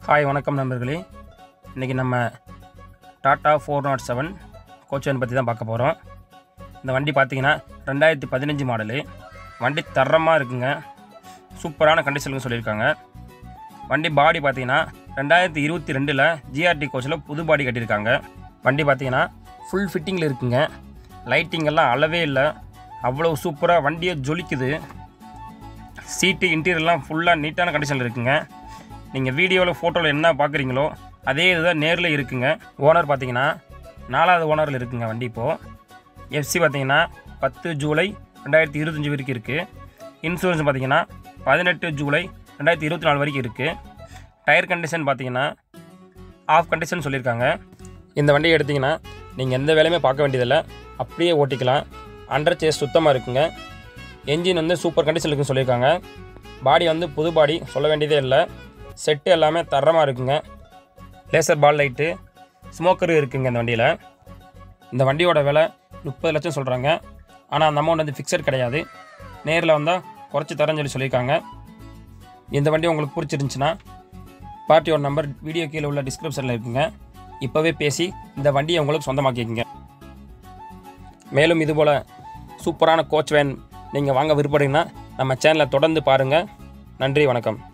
Hi வணக்கம் நண்பர்களே. இன்றைக்கி நம்ம TATA407 கோச் வேன் பற்றி தான் பார்க்க போகிறோம். இந்த வண்டி பார்த்திங்கன்னா 2015 மாடலு. வண்டி தரமாக இருக்குங்க, சூப்பரான கண்டிஷனுக்கு சொல்லியிருக்காங்க. வண்டி பாடி பார்த்திங்கன்னா 2022 ஜிஆர்டி கோச்சில் புது பாடி கட்டியிருக்காங்க. வண்டி பார்த்திங்கன்னா ஃபுல் ஃபிட்டிங்கில் இருக்குங்க. லைட்டிங்கெல்லாம் அளவே இல்லை, அவ்வளோ சூப்பராக வண்டியை ஜொலிக்குது. சீட்டு இன்டீரியர்லாம் ஃபுல்லாக நீட்டான கண்டிஷனில் இருக்குங்க. நீங்கள் வீடியோவில் ஃபோட்டோவில் என்ன பார்க்குறீங்களோ அதே இதுதான் நேரில் இருக்குங்க. ஓனர் பார்த்தீங்கன்னா 4வது ஓனரில் இருக்குங்க வண்டி. இப்போது எஃப்சி பார்த்தீங்கன்னா 10 ஜூலை 2025 வரைக்கும் இருக்குது. இன்சூரன்ஸ் பார்த்தீங்கன்னா 18 ஜூலை 2024 வரைக்கும் இருக்குது. டயர் கண்டிஷன் பார்த்தீங்கன்னா ஆஃப் கண்டிஷன் சொல்லியிருக்காங்க. இந்த வண்டியை எடுத்திங்கன்னா நீங்கள் எந்த வேலையுமே பார்க்க வேண்டியதில்லை, அப்படியே ஓட்டிக்கலாம். அண்டர் சேஸ் சுத்தமாக இருக்குங்க. என்ஜின் வந்து சூப்பர் கண்டிஷன் இருக்குன்னு சொல்லியிருக்காங்க. பாடி வந்து புது பாடி, சொல்ல வேண்டியதே இல்லை. செட்டு எல்லாமே தரமாக இருக்குங்க. லேசர் பால் லைட்டு, ஸ்மோக்கரு இருக்குங்க இந்த வண்டியில். இந்த வண்டியோட விலை 30 லட்சம் சொல்கிறாங்க. ஆனால் அந்த அமௌண்ட் வந்து ஃபிக்ஸட் கிடையாது, நேரில் வந்தால் குறைச்சி தரேன்னு சொல்லியிருக்காங்க. இந்த வண்டி உங்களுக்கு பிடிச்சிருந்துச்சின்னா பார்ட்டியோட நம்பர் வீடியோ கீழே உள்ள டிஸ்கிரிப்ஷனில் இருக்குங்க. இப்போவே பேசி இந்த வண்டியை உங்களுக்கு சொந்தமாக்கிக்கங்க. மேலும் இதுபோல் சூப்பரான கோச் வேன் நீங்கள் வாங்க விருப்பப்பட்டீங்கன்னா நம்ம சேனலை தொடர்ந்து பாருங்கள். நன்றி, வணக்கம்.